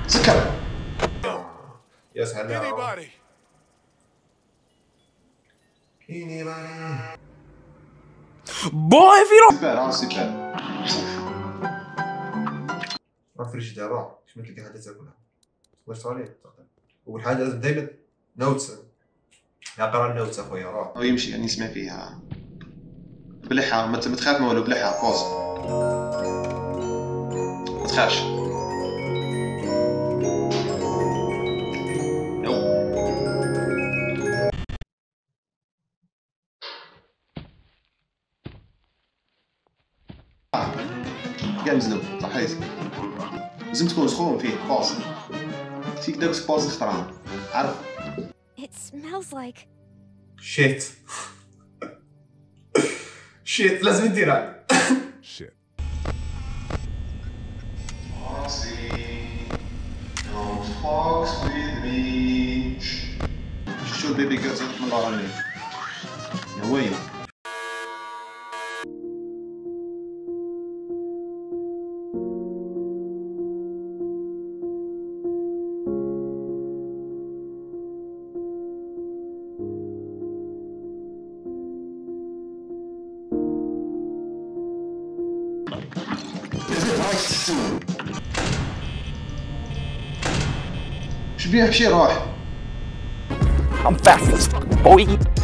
سكر. يا سلام. Boy, if you don't. سيبال. روح فريجيدير روح. شو تلقى حاجة تاكلها. واش صاري؟ أول حاجة لازم دايما نوتس. اقرا النوتس أخويا روح. هو يمشي يعني يسمع فيها. بلحة ما تخاف ما ولو بلحة بوز. ما تخافش. قامزلو صحيت لازم تكون سخون فيه باص فيك داك باص اختران عارف. It smells like shit. shit لازم نديرها. Shit. Don't fuck with me. شو البيبي جاز من الله عليك يا وين. شبيه مشي روح. I'm fast as fuck, boy.